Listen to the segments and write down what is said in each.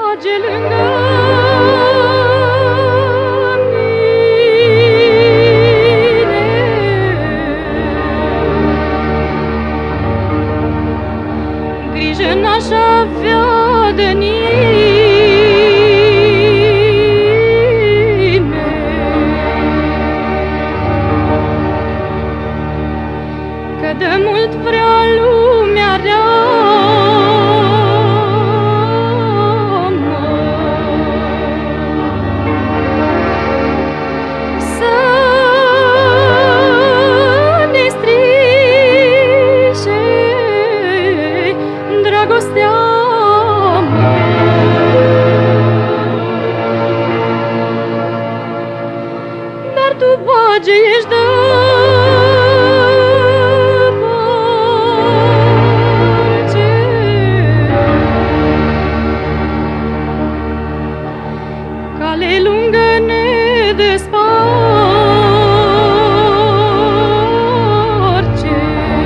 bage lângă mine. Grijă n-aș avea de nimeni, că de mult vrea lumea rea să ne strice dragostea mea. Dar tu, bage, ești de cale lungă ne desparce.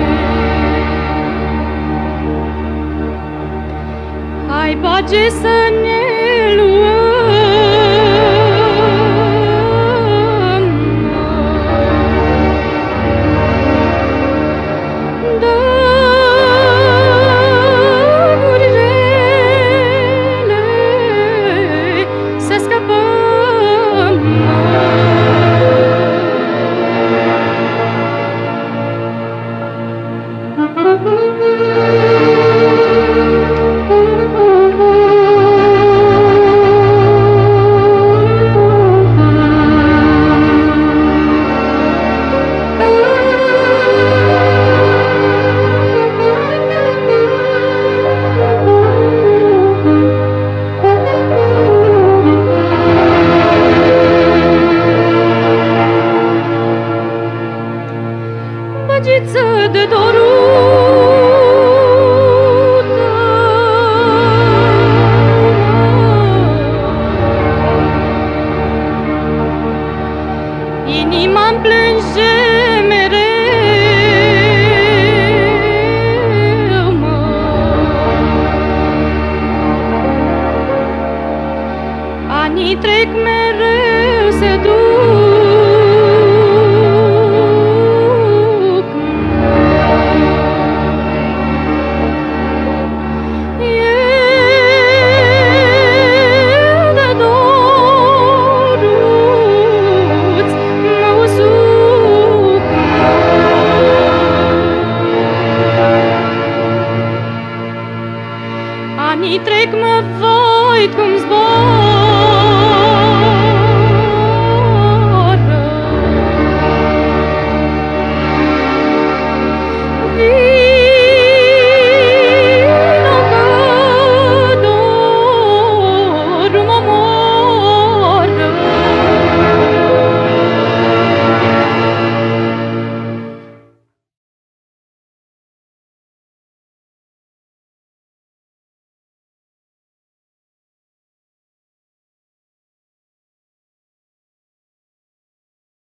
Hai, bage, să ne luăm de gurile să scăpăm. Băgiță de dorută, inima-mi plânge mereu, mă. Anii trec, mereu se duc. Anii trec, mă voi cum zbor.